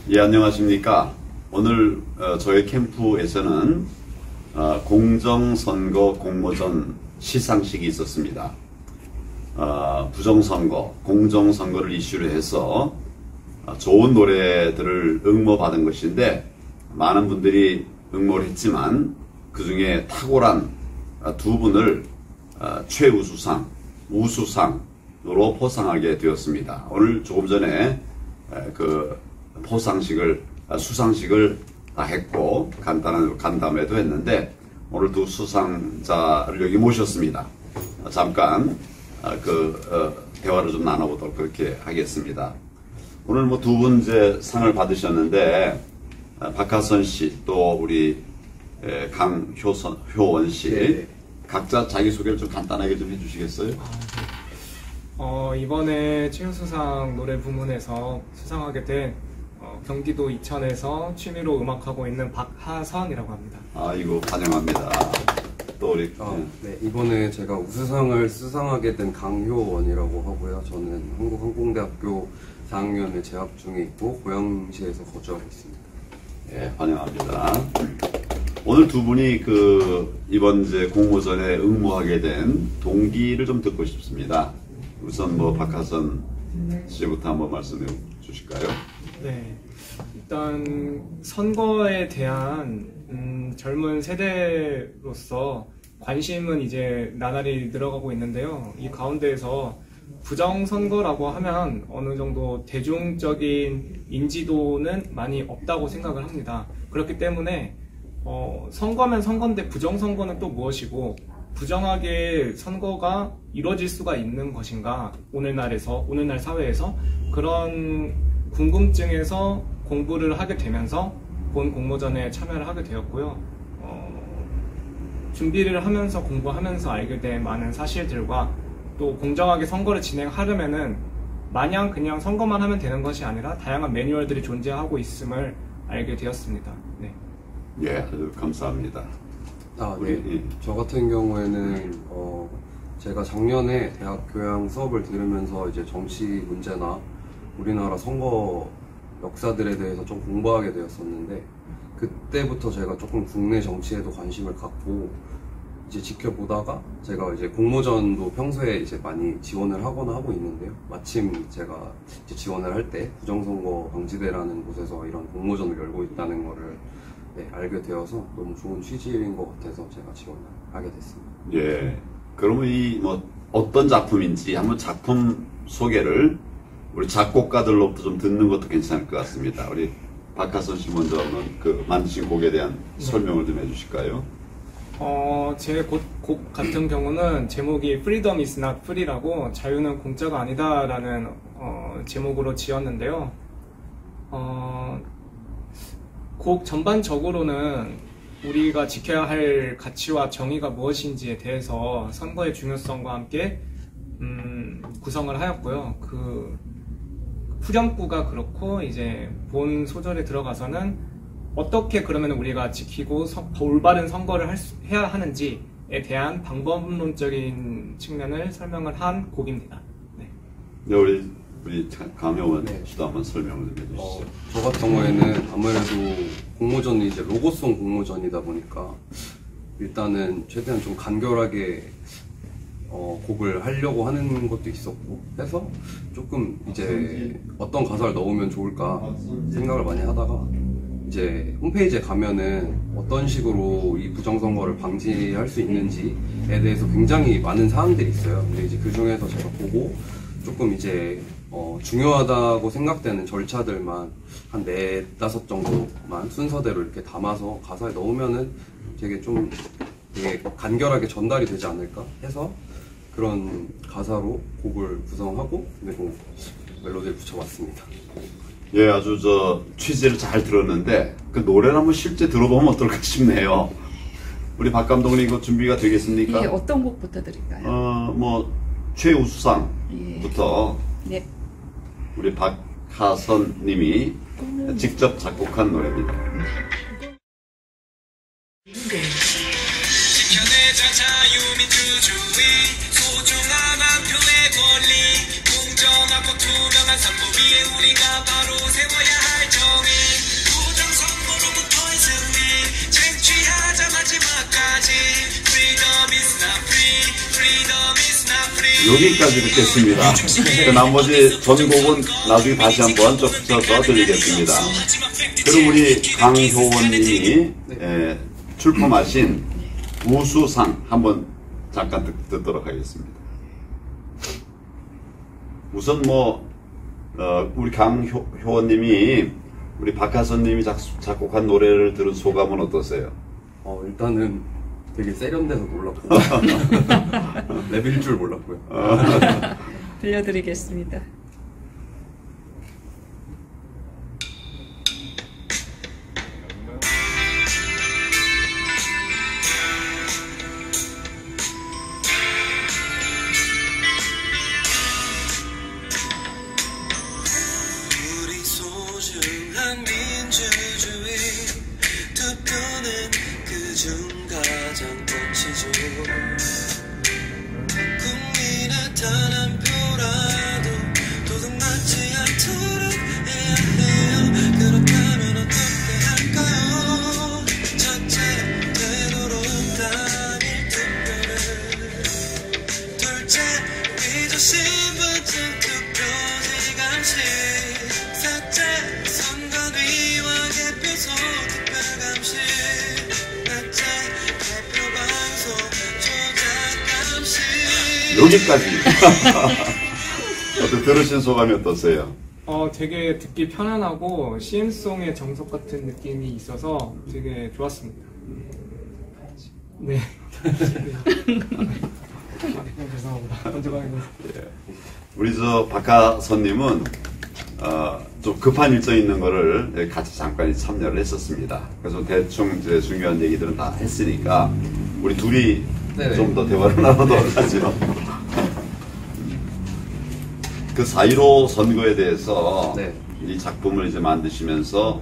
예, 안녕하십니까. 오늘 저희 캠프에서는 공정선거 공모전 시상식이 있었습니다. 부정선거, 공정선거를 이슈로 해서 좋은 노래들을 응모받은 것인데 많은 분들이 응모를 했지만 그 중에 탁월한 두 분을 최우수상, 우수상으로 포상하게 되었습니다. 오늘 조금 전에 그 수상식을 다 했고 간단한 간담회도 했는데 오늘 두 수상자를 여기 모셨습니다. 잠깐 대화를 좀 나눠보도록 그렇게 하겠습니다. 오늘 뭐 두 분 이제 상을 받으셨는데 박하선 씨 또 우리 강효원 씨 네. 각자 자기 소개를 좀 간단하게 좀 해주시겠어요? 이번에 최우수상 노래 부문에서 수상하게 된 경기도 이천에서 취미로 음악하고 있는 박하선이라고 합니다. 이거 환영합니다. 또 우리 네, 이번에 제가 우수상을 수상하게 된 강효원이라고 하고요. 저는 한국항공대학교 4학년에 재학 중에 있고 고양시에서 거주하고 있습니다. 네, 환영합니다. 오늘 두 분이 이번 이제 공모전에 응모하게 된 동기를 좀 듣고 싶습니다. 우선 박하선 씨부터 한번 말씀해 주실까요? 네, 일단 선거에 대한 젊은 세대로서 관심은 이제 나날이 늘어가고 있는데요. 이 가운데에서 부정선거라고 하면 어느 정도 대중적인 인지도는 많이 없다고 생각을 합니다. 그렇기 때문에 선거면 선거인데 부정선거는 또 무엇이고 부정하게 선거가 이루어질 수가 있는 것인가, 오늘날 사회에서 그런 궁금증에서 공부를 하게 되면서 본 공모전에 참여를 하게 되었고요. 준비를 하면서 공부하면서 알게 된 많은 사실들과 또 공정하게 선거를 진행하려면은 마냥 그냥 선거만 하면 되는 것이 아니라 다양한 매뉴얼들이 존재하고 있음을 알게 되었습니다. 네. 예, 아주 감사합니다. 네. 저 같은 경우에는 제가 작년에 대학 교양 수업을 들으면서 이제 정치 문제나 우리나라 선거 역사들에 대해서 좀 공부하게 되었었는데 그때부터 제가 조금 국내 정치에도 관심을 갖고 이제 지켜보다가 제가 이제 공모전도 평소에 이제 많이 지원을 하거나 하고 있는데요. 마침 제가 이제 지원을 할 때 부정선거 방지대라는 곳에서 이런 공모전을 열고 있다는 거를 알게 되어서 너무 좋은 취지인 것 같아서 제가 지원을 하게 됐습니다. 예. 그러면 어떤 작품인지 한번 작품 소개를 우리 작곡가들로부터 좀 듣는 것도 괜찮을 것 같습니다. 우리 박하선 씨 먼저 한번 만드신 곡에 대한 설명을 좀 해주실까요? 제 곡 같은 경우는 제목이 Freedom is not free라고 자유는 공짜가 아니다라는 제목으로 지었는데요. 곡 전반적으로는 우리가 지켜야 할 가치와 정의가 무엇인지에 대해서 선거의 중요성과 함께 구성을 하였고요. 후렴구가 그렇고 이제 본 소절에 들어가서는 어떻게 그러면 우리가 지키고 올바른 선거를 해야 하는지에 대한 방법론적인 측면을 설명을 한 곡입니다. 네. 네, 우리 강효원 씨도 한번 설명을 좀 해주시죠. 저 같은 경우에는 아무래도 공모전이 이제 로고송 공모전이다 보니까 일단은 최대한 좀 간결하게 곡을 하려고 하는 것도 있었고 해서 조금 이제 어떤 가사를 넣으면 좋을까 생각을 많이 하다가 이제 홈페이지에 가면은 어떤 식으로 이 부정선거를 방지할 수 있는지에 대해서 굉장히 많은 사항들이 있어요. 근데 이제 그 중에서 제가 보고 조금 이제 중요하다고 생각되는 절차들만 한 4-5 정도만 순서대로 이렇게 담아서 가사에 넣으면은 되게 간결하게 전달이 되지 않을까 해서 그런 가사로 곡을 구성하고 그리고 멜로디를 붙여봤습니다. 예, 아주 취지를 잘 들었는데 그 노래를 한번 실제 들어보면 어떨까 싶네요. 우리 박 감독님 이거 준비가 되겠습니까? 예, 어떤 곡부터 드릴까요? 최우수상부터 네. 우리 박하선 님이 직접 작곡한 노래입니다. 지켜내자 자유민주주의 소중한 한 표의 권리 공정하고 투명한 선거 위에 우리가 바로 세워야 할 정의 여기까지 듣겠습니다. 그 나머지 전곡은 나중에 다시 한번 좀 붙여서 들리겠습니다. 그럼 우리 강효원님이 출품하신 우수상 한번 잠깐 듣도록 하겠습니다. 우선 우리 강효원님이 우리 박하선님이 작곡한 노래를 들은 소감은 어떠세요? 일단은 되게 세련돼서 놀랐고 랩일 줄 몰랐고요. 들려드리겠습니다. 우리 소중한 민주주의 투표는 그중 가장 꽃이죠. 국민의 단 한 표라도 도둑맞지 않도록 해야 해요. 그렇다면 어떻게 할까요? 첫째, 되도록 당일 투표를. 둘째, 위조 신분증 투표지 감시. 셋째, 선관위와 개표소 투표 감시. 넷째, 개표 방송 조작 감시. 여기까지. 어떻게 들으신 소감이 어떠세요? 되게 듣기 편안하고 CM송의 정석 같은 느낌이 있어서 되게 좋았습니다. 네. 죄송합니다. 먼저 가겠습니다. 우리 박하선님은 좀 급한 일정이 있는 거를 같이 잠깐 참여를 했었습니다. 그래서 대충 이제 중요한 얘기들은 다 했으니까 우리 둘이 좀 더 대화를 나누도록 하죠. 그 4.15 선거에 대해서 이 작품을 이제 만드시면서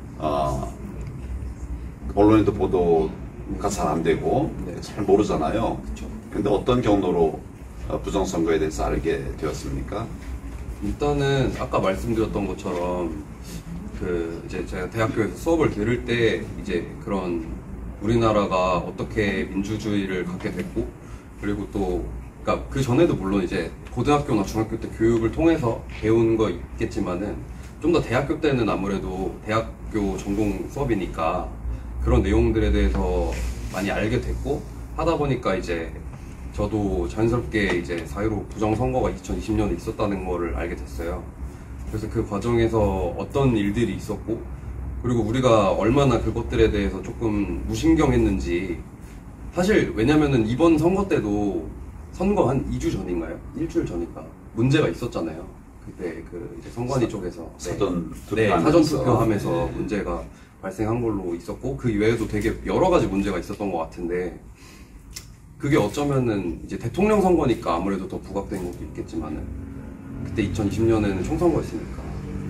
언론에도 보도가 잘 안 되고 잘 모르잖아요. 근데 어떤 경로로 부정선거에 대해서 알게 되었습니까? 일단은 아까 말씀드렸던 것처럼 이제 제가 대학교에서 수업을 들을 때 이제 그런 우리나라가 어떻게 민주주의를 갖게 됐고, 그리고 또 그러니까 그 전에도 물론 이제 고등학교나 중학교 때 교육을 통해서 배운 거 있겠지만은 좀 더 대학교 때는 아무래도 대학교 전공 수업이니까 그런 내용들에 대해서 많이 알게 됐고, 하다 보니까 이제 저도 자연스럽게 이제 4.15 부정선거가 2020년에 있었다는 거를 알게 됐어요. 그래서 그 과정에서 어떤 일들이 있었고, 그리고 우리가 얼마나 그것들에 대해서 조금 무신경했는지, 사실 왜냐면은 이번 선거 때도 선거 한 2주 전인가요? 일주일 전인가 문제가 있었잖아요. 그때 이제 선관위 쪽에서 사전 사전 투표하면서 문제가 발생한 걸로 있었고, 그 이외에도 되게 여러 가지 문제가 있었던 것 같은데, 그게 어쩌면은 이제 대통령 선거니까 아무래도 더 부각된 것도 있겠지만은, 그때 2020년에는 총선거였으니까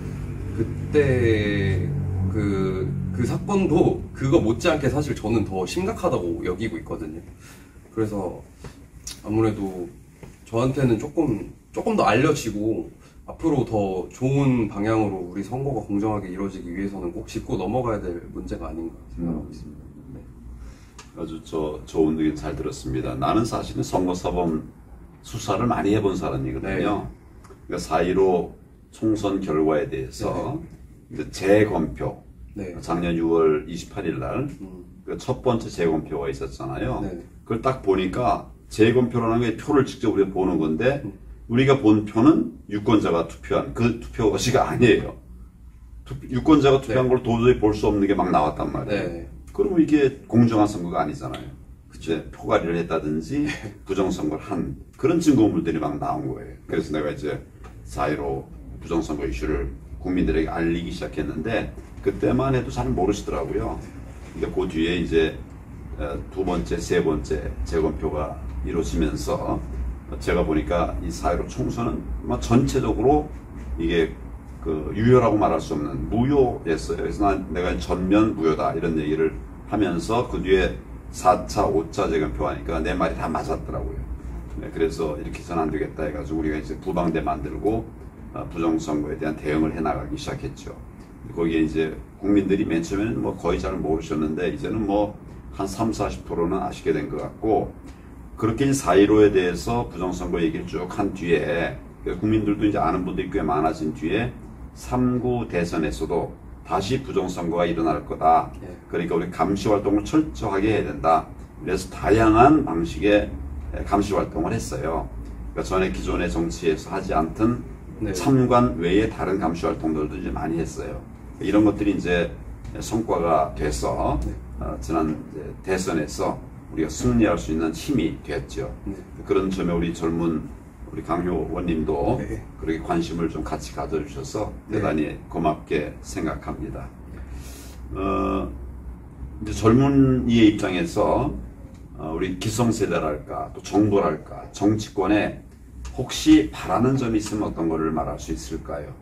그때 그 사건도 그거 못지않게 사실 저는 더 심각하다고 여기고 있거든요. 그래서 아무래도 저한테는 조금 더 알려지고 앞으로 더 좋은 방향으로 우리 선거가 공정하게 이루어지기 위해서는 꼭 짚고 넘어가야 될 문제가 아닌가 생각하고 있습니다. 네. 아주 좋은 얘기 잘 들었습니다. 나는 사실은 선거사범 수사를 많이 해본 사람이거든요. 그러니까 4.15 총선 결과에 대해서 이제 재검표, 작년 6월 28일 날 첫 번째 재검표가 있었잖아요. 그걸 딱 보니까 재검표라는 게 표를 직접 우리가 보는 건데, 우리가 본 표는 유권자가 투표한 그 투표가 아니에요. 유권자가 투표한 걸 도저히 볼 수 없는 게 막 나왔단 말이에요. 그러면 이게 공정한 선거가 아니잖아요. 그치? 표가리를 했다든지 부정선거를 한 그런 증거물들이 막 나온 거예요. 그래서 내가 이제 4.15 부정선거 이슈를 국민들에게 알리기 시작했는데, 그때만 해도 잘 모르시더라고요. 근데 그 뒤에 이제 두 번째, 세 번째 재검표가 이루어지면서 제가 보니까 이 4.15 총선은 전체적으로 이게 유효라고 말할 수 없는 무효였어요. 그래서 내가 전면 무효다 이런 얘기를 하면서 그 뒤에 4차, 5차 재검표 하니까 내 말이 다 맞았더라고요. 그래서 이렇게 해서는 안 되겠다 해가지고 우리가 이제 부방대 만들고 부정선거에 대한 대응을 해나가기 시작했죠. 거기에 이제 국민들이 맨 처음에는 거의 잘 모르셨는데, 이제는 한 30, 40%는 아시게 된 것 같고, 그렇게 4.15에 대해서 부정선거 얘기를 쭉 한 뒤에 국민들도 이제 아는 분들이 꽤 많아진 뒤에 3구 대선에서도 다시 부정선거가 일어날 거다. 그러니까 우리 감시 활동을 철저하게 해야 된다. 그래서 다양한 방식의 감시 활동을 했어요. 그러니까 전에 기존의 정치에서 하지 않던 네. 참관 외에 다른 감시 활동들도 이제 많이 했어요. 이런 것들이 이제 성과가 돼서 지난 이제 대선에서 우리가 승리할 수 있는 힘이 됐죠. 그런 점에 우리 젊은 우리 강효 의원님도 네. 그렇게 관심을 좀 같이 가져주셔서 대단히 고맙게 생각합니다. 이제 젊은이의 입장에서 우리 기성세대랄까 또 정부랄까 정치권에 혹시 바라는 점이 있으면 어떤 거를 말할 수 있을까요?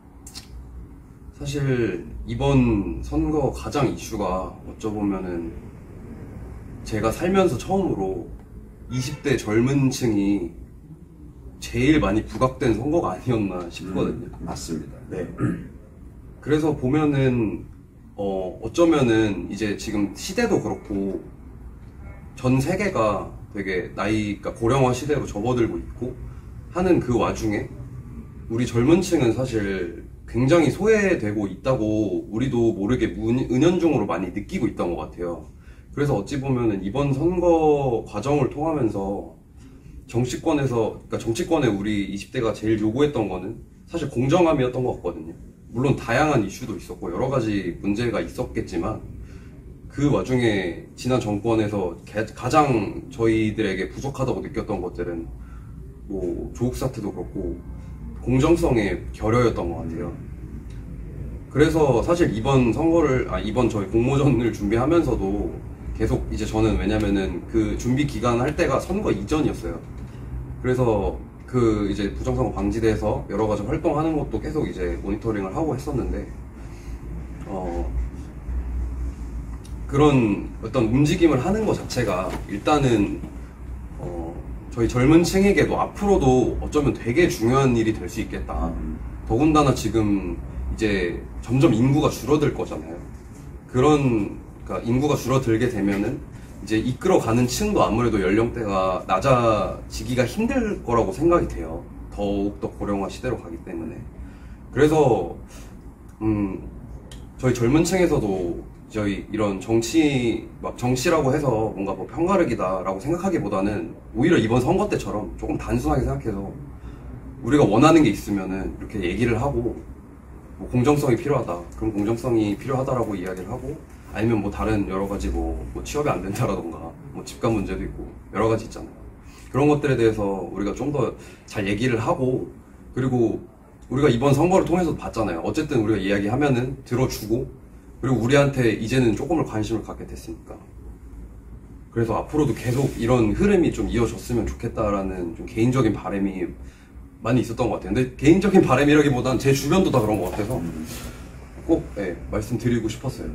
사실 이번 선거 가장 이슈가 어쩌보면은 제가 살면서 처음으로 20대 젊은 층이 제일 많이 부각된 선거가 아니었나 싶거든요. 맞습니다. 네. 그래서 보면은 어쩌면은 이제 지금 시대도 그렇고 전 세계가 되게 나이가 고령화 시대로 접어들고 있고 하는 그 와중에 우리 젊은 층은 사실 굉장히 소외되고 있다고 우리도 모르게 은연중으로 많이 느끼고 있던 것 같아요. 그래서 어찌 보면은 이번 선거 과정을 통하면서 그러니까 정치권에 우리 20대가 제일 요구했던 거는 사실 공정함이었던 것 같거든요. 물론 다양한 이슈도 있었고 여러 가지 문제가 있었겠지만 그 와중에 지난 정권에서 가장 저희들에게 부족하다고 느꼈던 것들은 뭐 조국 사태도 그렇고 공정성의 결여였던 것 같아요. 그래서 사실 이번 저희 공모전을 준비하면서도 계속 이제 저는 왜냐면은 그 준비 기간 할 때가 선거 이전이었어요. 그래서 그 이제 부정선거 방지대에서 여러 가지 활동하는 것도 계속 이제 모니터링을 하고 했었는데, 그런 어떤 움직임을 하는 것 자체가 일단은, 저희 젊은 층에게도 앞으로도 어쩌면 되게 중요한 일이 될 수 있겠다. 더군다나 지금 이제 점점 인구가 줄어들 거잖아요. 그러니까 인구가 줄어들게 되면은 이제 이끌어가는 층도 아무래도 연령대가 낮아지기가 힘들 거라고 생각이 돼요. 더욱더 고령화 시대로 가기 때문에. 그래서 저희 젊은 층에서도 저희 이런 정치라고 해서 뭔가 뭐 편가르기다라고 생각하기보다는 오히려 이번 선거 때처럼 조금 단순하게 생각해서 우리가 원하는 게 있으면은 이렇게 얘기를 하고, 뭐 공정성이 필요하다, 그럼 공정성이 필요하다라고 이야기를 하고, 아니면 뭐 다른 여러 가지 뭐 취업이 안 된다라던가 뭐 집값 문제도 있고 여러 가지 있잖아요. 그런 것들에 대해서 우리가 좀 더 잘 얘기를 하고, 그리고 우리가 이번 선거를 통해서도 봤잖아요. 어쨌든 우리가 이야기하면은 들어주고, 그리고 우리한테 이제는 조금을 관심을 갖게 됐으니까. 그래서 앞으로도 계속 이런 흐름이 좀 이어졌으면 좋겠다라는 좀 개인적인 바람이 많이 있었던 것 같아요. 근데 개인적인 바람이라기보다는 제 주변도 다 그런 것 같아서 꼭 말씀드리고 싶었어요.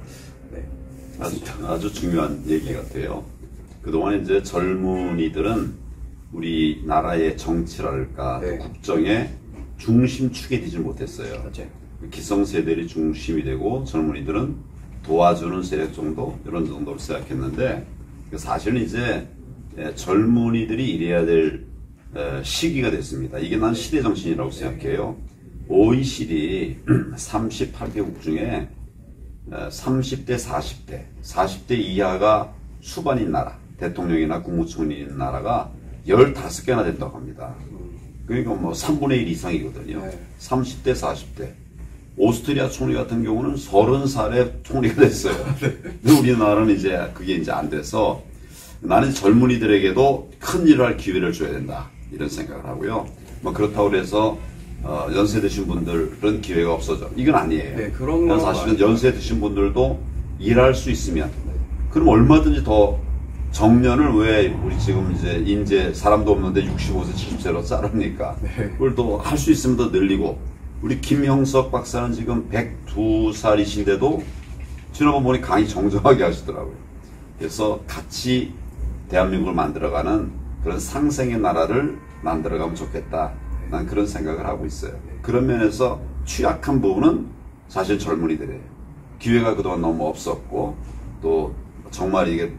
아주 중요한 얘기 같아요. 그동안 이제 젊은이들은 우리나라의 정치랄까 국정의 중심축이 되지 못했어요. 맞아요. 기성세대들이 중심이 되고 젊은이들은 도와주는 세력 정도, 이런 정도로 생각했는데, 사실은 이제 젊은이들이 일해야 될 시기가 됐습니다. 이게 난 시대 정신이라고 생각해요. OECD 38개국 중에 30대, 40대 이하가 수반인 나라, 대통령이나 국무총리인 나라가 15개나 된다고 합니다. 그러니까 뭐 3분의 1 이상이거든요. 30대, 40대. 오스트리아 총리 같은 경우는 30살에 총리가 됐어요. 근데 우리나라는 이제 그게 이제 안 돼서, 나는 젊은이들에게도 큰 일을 할 기회를 줘야 된다, 이런 생각을 하고요. 뭐 그렇다고 해서 연세 드신 분들은 기회가 없어져, 이건 아니에요. 네, 그런 건 사실은 연세 드신 분들도 일할 수 있으면, 그럼 얼마든지 더 정년을 왜 우리 지금 이제 인재 사람도 없는데 65세 70세로 자릅니까? 그걸 또 할 수 있으면 더 늘리고, 우리 김형석 박사는 지금 102살이신데도 지난번 보니 강의 정정하게 하시더라고요. 그래서 같이 대한민국을 만들어가는 그런 상생의 나라를 만들어가면 좋겠다, 난 그런 생각을 하고 있어요. 그런 면에서 취약한 부분은 사실 젊은이들이에요. 기회가 그동안 너무 없었고, 또 정말 이게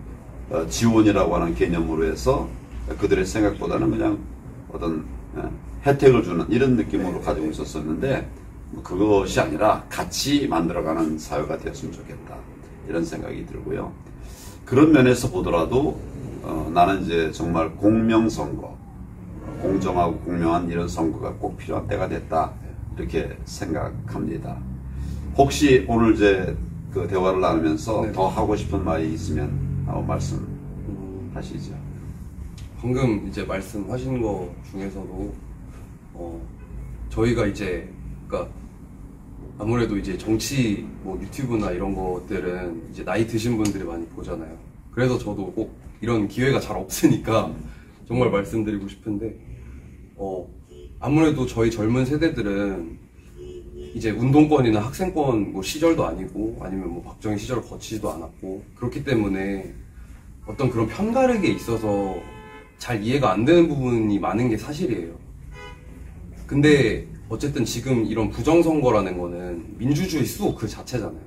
지원이라고 하는 개념으로 해서 그들의 생각보다는 그냥 어떤 혜택을 주는 이런 느낌으로 가지고 있었었는데 그것이 아니라 같이 만들어가는 사회가 되었으면 좋겠다 이런 생각이 들고요. 그런 면에서 보더라도 나는 이제 정말 공명선거, 공정하고 공명한 이런 선거가 꼭 필요한 때가 됐다 이렇게 생각합니다. 혹시 오늘 이제 그 대화를 나누면서 네. 더 하고 싶은 말이 있으면 한번 말씀하시죠. 방금 이제 말씀하신 거 중에서도 저희가 이제 그러니까 아무래도 이제 정치 뭐 유튜브나 이런 것들은 이제 나이 드신 분들이 많이 보잖아요. 그래서 저도 꼭 이런 기회가 잘 없으니까 정말 말씀드리고 싶은데 아무래도 저희 젊은 세대들은 이제 운동권이나 학생권 뭐 시절도 아니고 아니면 뭐 박정희 시절을 거치지도 않았고 그렇기 때문에 어떤 그런 편가르기에 있어서 잘 이해가 안 되는 부분이 많은 게 사실이에요. 근데 어쨌든 지금 이런 부정선거라는 거는 민주주의 수호 그 자체잖아요.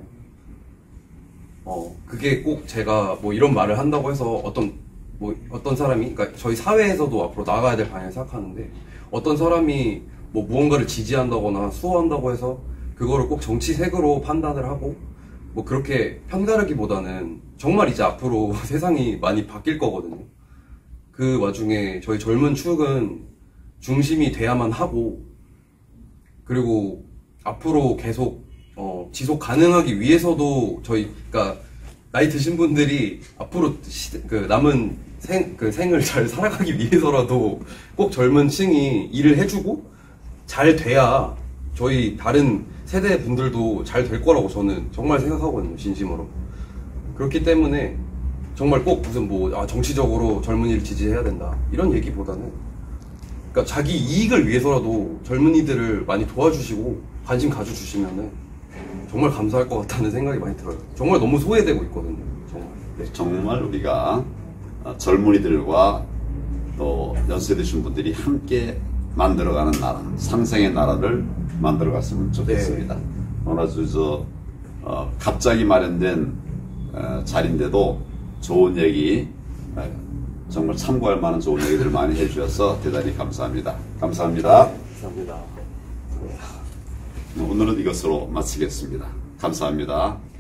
그게 꼭 제가 뭐 이런 말을 한다고 해서 어떤 사람이, 그러니까 저희 사회에서도 앞으로 나가야 될 방향을 생각하는데 어떤 사람이 뭐 무언가를 지지한다거나 수호한다고 해서 그거를 꼭 정치색으로 판단을 하고 뭐 그렇게 편가르기보다는 정말 이제 앞으로 세상이 많이 바뀔 거거든요. 그 와중에 저희 젊은 축은 중심이 돼야만 하고 그리고 앞으로 계속 지속 가능하기 위해서도 그러니까 나이 드신 분들이 앞으로 남은 생을 잘 살아가기 위해서라도 꼭 젊은 층이 일을 해주고 잘 돼야 저희 다른 세대 분들도 잘 될 거라고 저는 정말 생각하거든요, 진심으로. 그렇기 때문에 정말 꼭 무슨 정치적으로 젊은이를 지지해야 된다 이런 얘기보다는 그러니까 자기 이익을 위해서라도 젊은이들을 많이 도와주시고 관심 가져주시면은 정말 감사할 것 같다는 생각이 많이 들어요. 정말 너무 소외되고 있거든요. 정말. 네. 정말 우리가 젊은이들과 또 연세 드신 분들이 함께 만들어가는 나라, 상생의 나라를 만들어갔으면 좋겠습니다. 오늘 아주 갑자기 마련된 자리인데도 좋은 얘기, 정말 참고할 만한 좋은 얘기들을 많이 해주셔서 대단히 감사합니다. 감사합니다. 감사합니다. 오늘은 이것으로 마치겠습니다. 감사합니다.